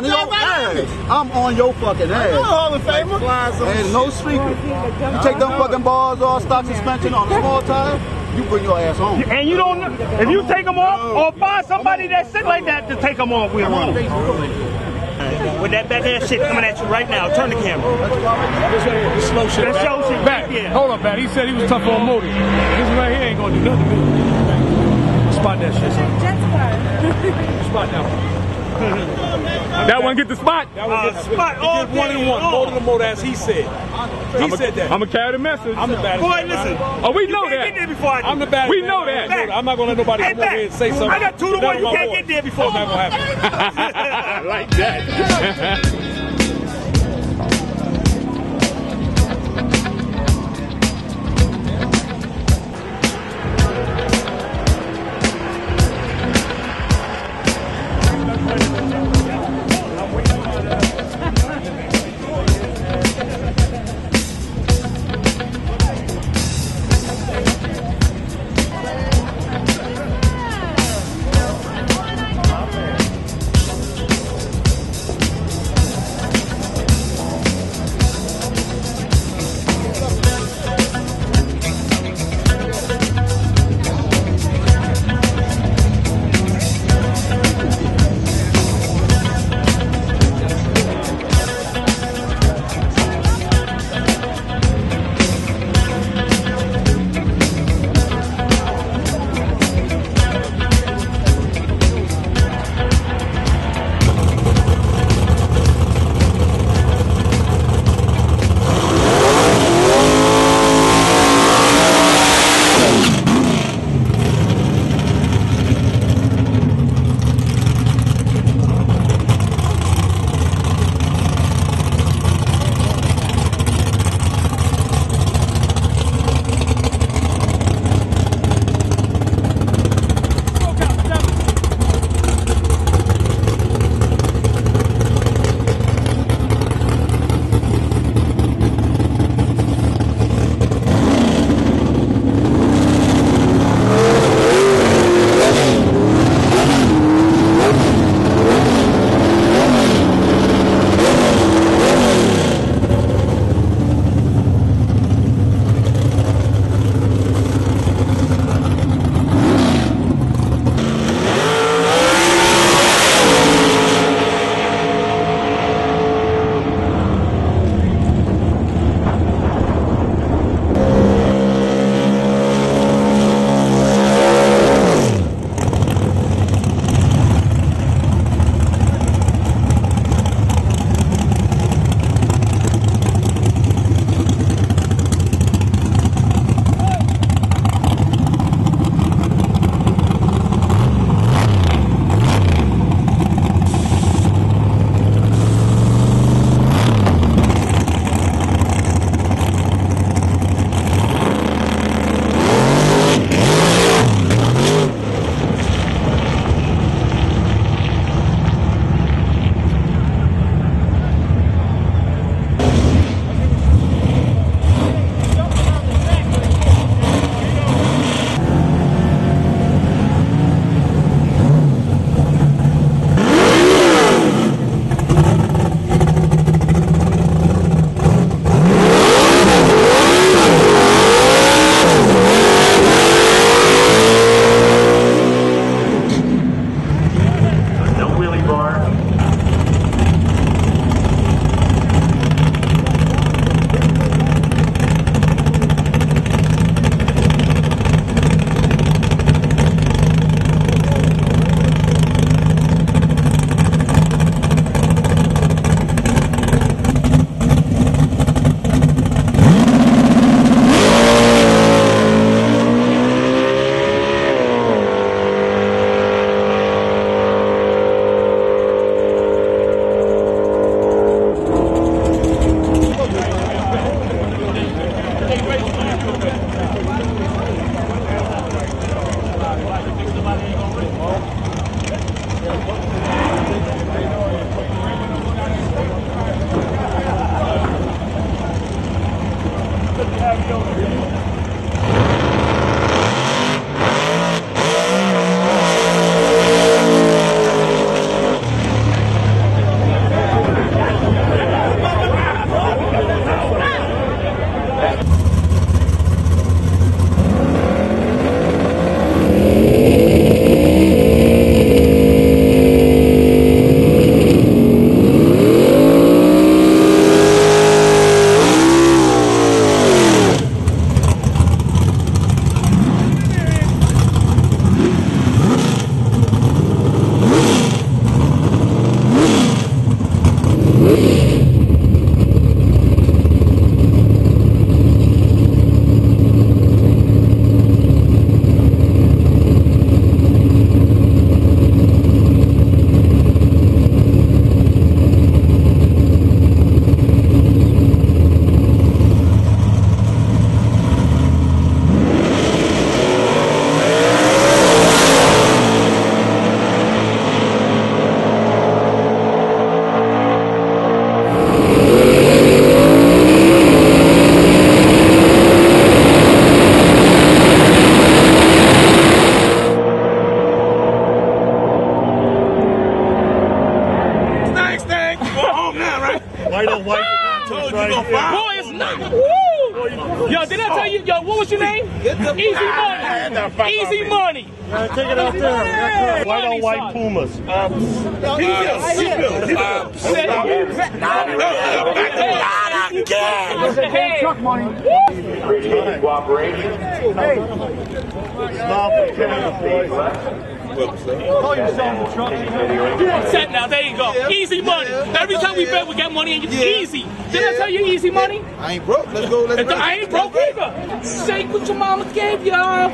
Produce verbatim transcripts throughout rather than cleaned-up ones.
on your ass. I'm on your fucking ass. I'm Hall of Famer. Ain't no speaking. You take them fucking balls off, stock suspension on a small tire, you bring your ass home. And you don't, if you take them off, or find somebody that sit like that to take them off, we'll run. With that back ass shit coming at you right now, turn the camera. Slow shit. That show shit back. Yeah. Hold up, man. He said he was tough on motor. This right here ain't gonna do nothing to me. Spot that shit, son. Spot that one. That one get the spot. That one get the spot. He did one and one. Motor to motor, as he said. He I'm said a, that. I'm gonna carry the message. I'm the baddest. Boy, listen. Oh, we know you that. Get there before I do. I'm the baddest. We know that. Back. I'm not gonna let nobody hey, come over here and say something. I got two to one. You can't board. get there before. That's not gonna happen. Like that. Easy money. Easy money. Take it out there. White on white Pumas. Um, Truck money. Cooperation. Hey. Set now, there you go. Easy money. Every time we bet, we get money and you easy. Did I tell you easy money? I ain't broke. Let's go. Let's go. I ain't broke either. Say what your mama gave y'all.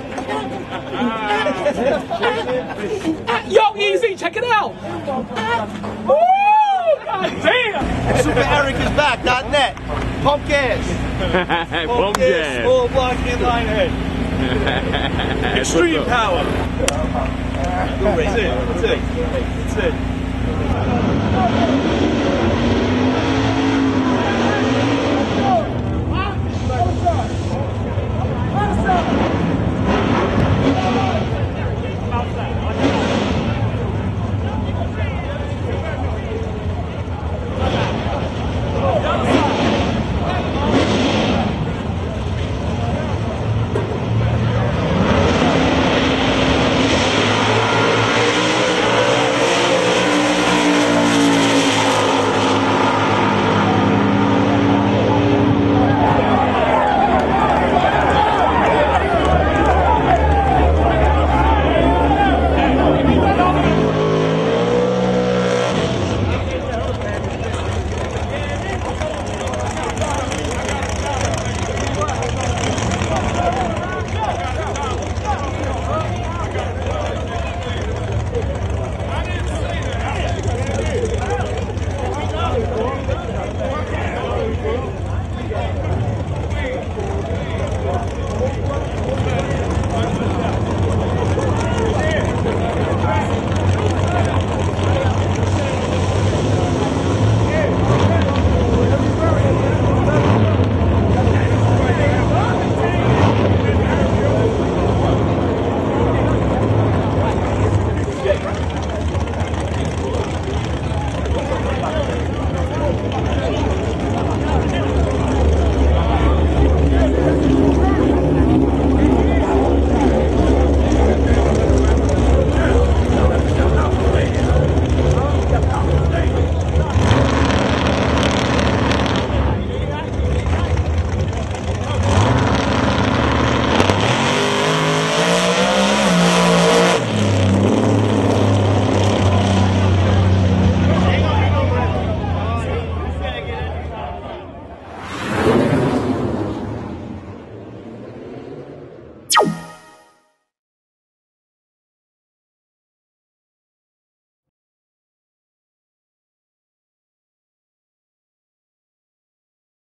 Yo, easy, check it out. Woo! God damn. Super Eric is back. Dot net. Pump gas. Pump gas. Full block inline head. Extreme power. That's it. That's it. That's it.